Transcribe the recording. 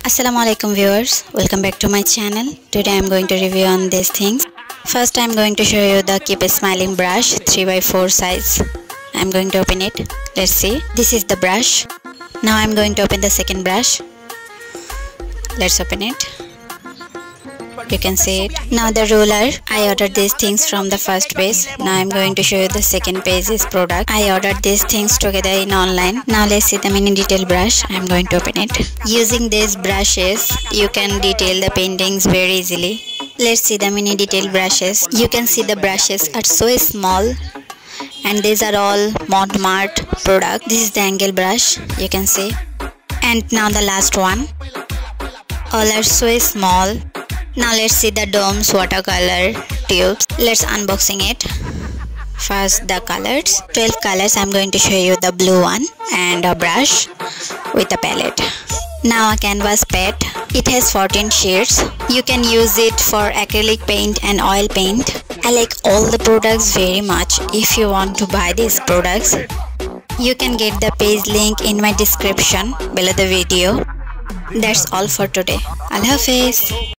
Assalamualaikum viewers, welcome back to my channel. Today I am going to review on these things. First I am going to show you the Keep Smiling brush 3x4 size. I am going to open it. Let's see. This is the brush. Now I am going to open the second brush. Let's open it. You can see it. Now the ruler. I ordered these things from the first page. Now I am going to show you the second page's product. I ordered these things together in online. Now let's see the mini detail brush. I am going to open it. Using these brushes, you can detail the paintings very easily. Let's see the mini detail brushes. You can see the brushes are so small. And these are all Montmart product. This is the angle brush. You can see. And now the last one. All are so small. Now let's see the domes watercolor tubes. Let's unboxing it. First the colors. 12 colors. I'm going to show you the blue one and a brush with a palette. Now a canvas pad. It has 14 shades. You can use it for acrylic paint and oil paint. I like all the products very much. If you want to buy these products, you can get the page link in my description below the video. That's all for today. Allah Hafiz.